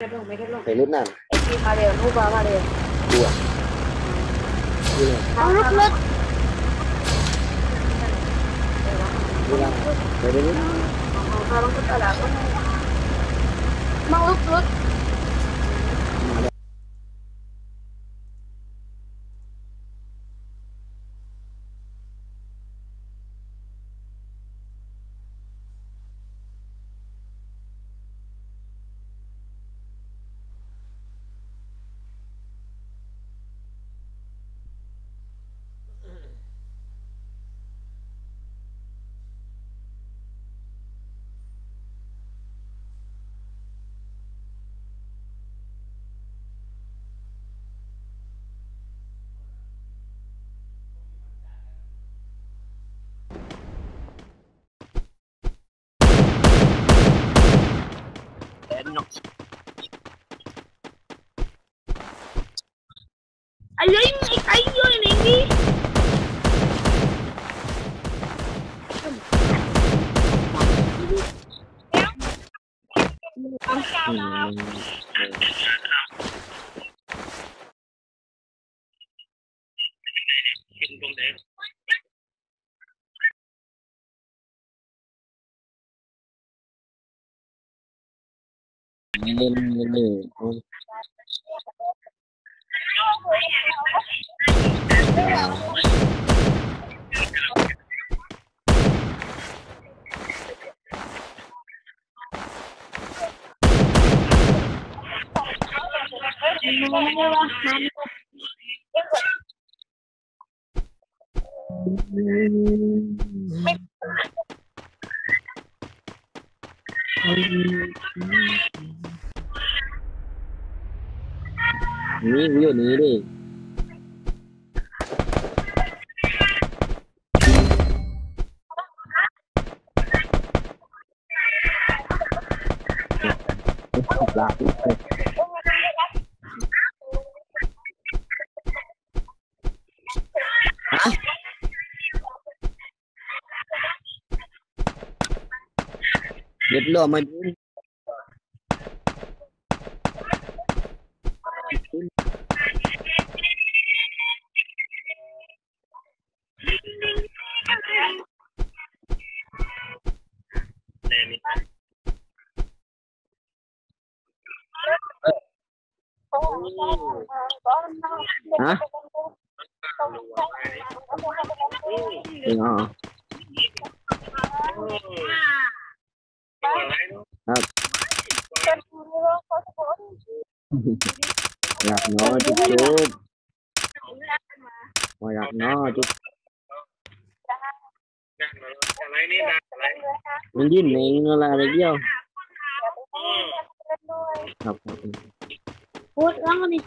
ไปรุ่นนั่นไอ้ที่มาเร็วรูปมาเร็วดูอ่ะเอารถดูละไปรุ่นมาลงตลาดมาลุกไอ้ยูนี่นี่นี่วิวนี้ดิลาเด็ดล้อมันฮะอ๋อครับอยากน้อจุ๊บอยากน้อจุ๊บมันดิ้นเองอะไรเดียวครับพูดแล้วนี่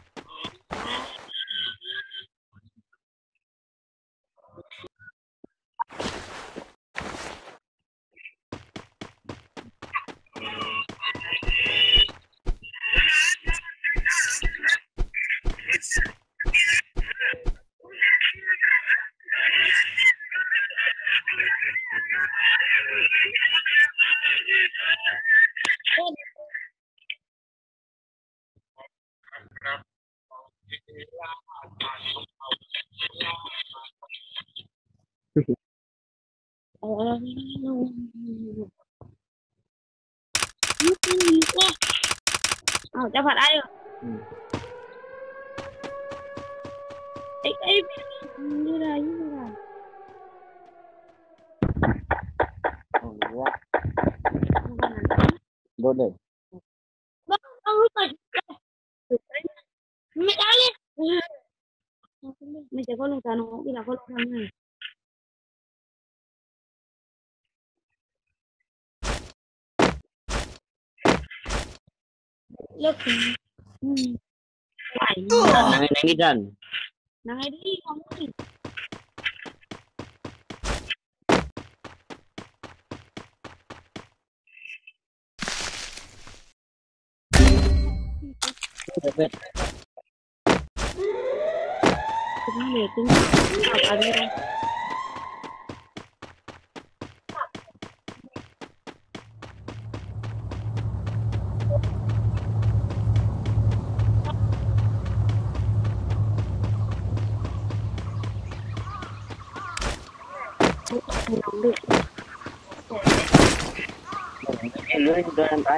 จะผัดอะไรไอ้นี่อะไรนี่อะไรโดนเลยต้องรู้จักไม่ได้เลยไม่จะก็ลงตาน้องเวลาเขาทำไงเลิกไหวไหนนี่กันนายดีของนี่คุณเหนื่อยจริงอะไรนะลึกเลยเดินไป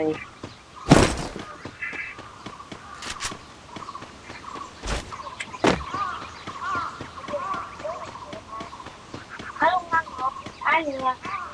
ให้ลงนั่งเนาะไอ้เนี่ย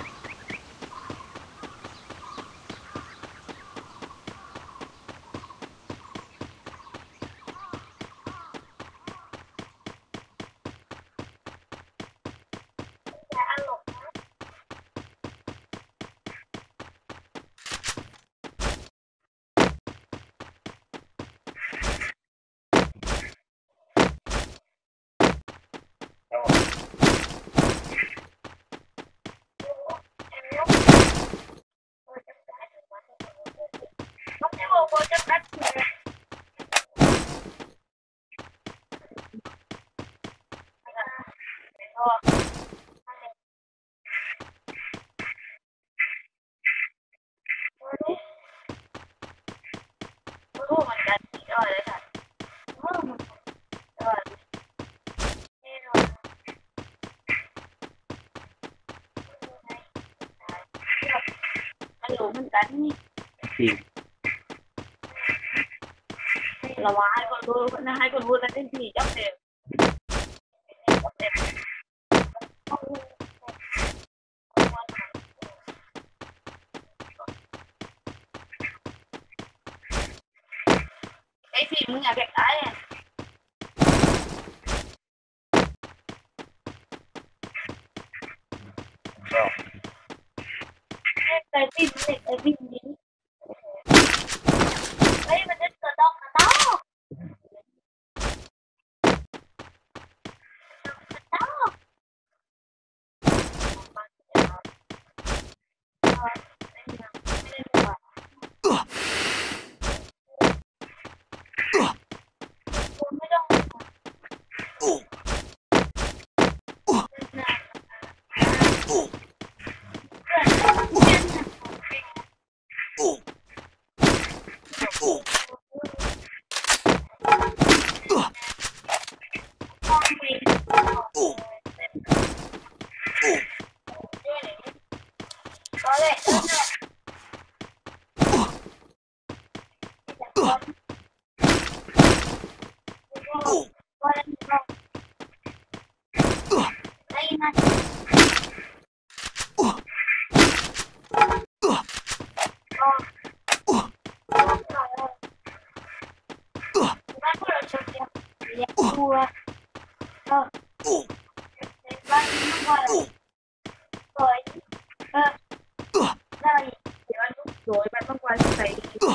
รู้เหมือนกันย่อยเลยค่ะมันรู้เหมือนกันนี่ระวังให้คนรู้นะให้คนรู้แล้วที่ที่จับเต็มไอ้พี่มึงอยากเก็บไอ้ไอ้พี่เด็กไอ้พี่นี้ไอ้มันจะเกิดดอกกระต้อไม่ต้องก็เลยโดยมันต้องวันใส่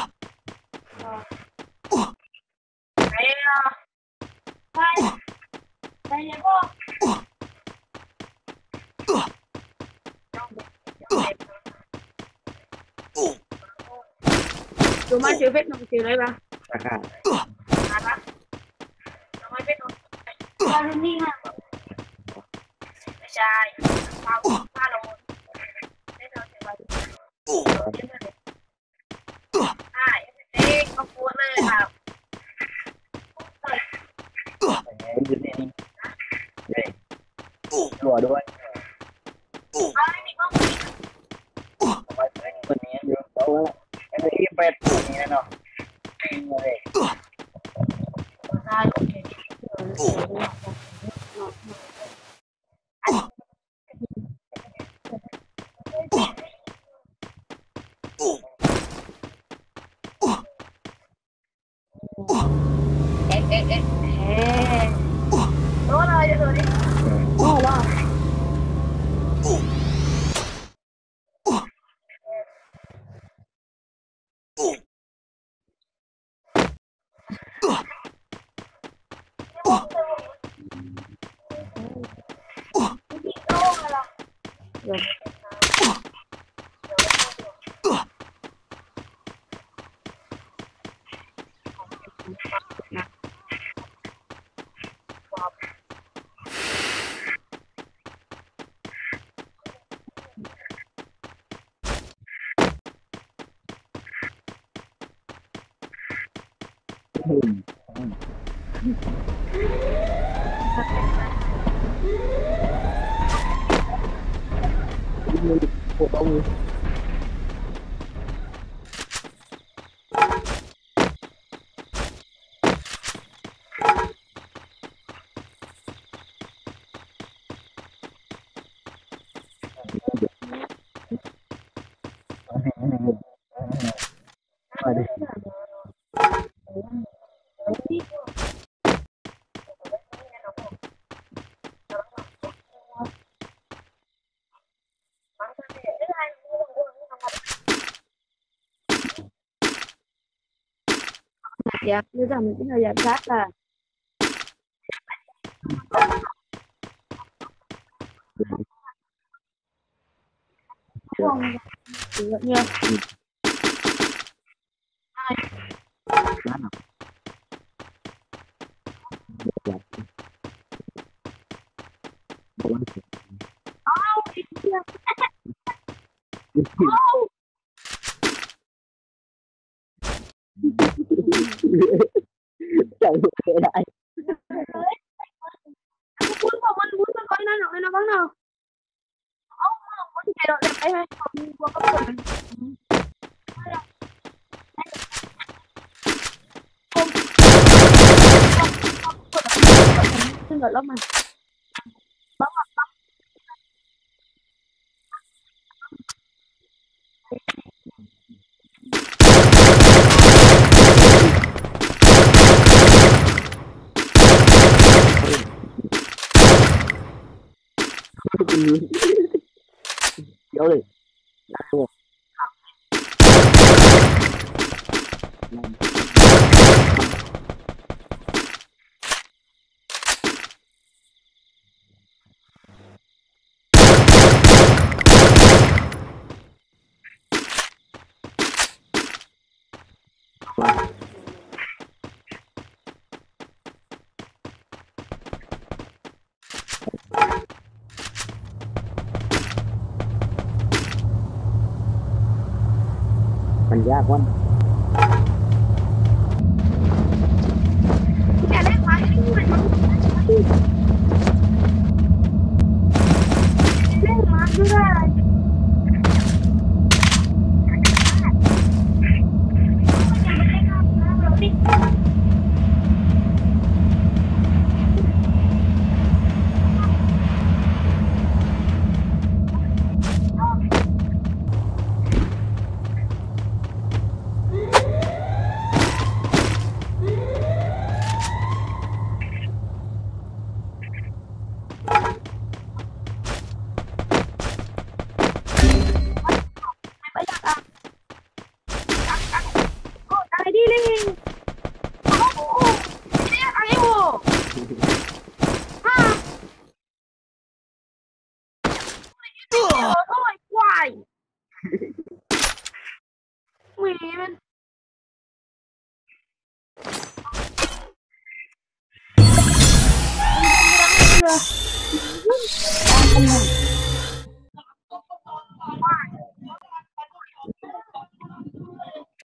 ไปยังก็ดูมาชื่อเพชรน้องชื่ออะไรบ้างนะครับอะไรน้องเพชรน้องเราดูนี่ค่ะไม่ใช่ป้าเราไม่เราใช่ไหมใช่เด็กก็พูดเลยครับอยู่ที่นี่ตัวด้วยไม่มีก็มีคนนี้เยอะเขาไอ้ที่เป็ดนี่นะเนาะเลยได้โอเคโอ้เลยจะตัวนี้โอ้ล่ะปวดมือ dạ như là mình cái thời gian khác là không được nha chẳng được lại muốn coi nó bắn nào muốn chạy được đẹp hay không qua có quyền không được lắm mà bắn vô đi mình ra quá cái này phải cái người mà lên mà đưa ra đi lên ai vô ha ôi quài mẹ mình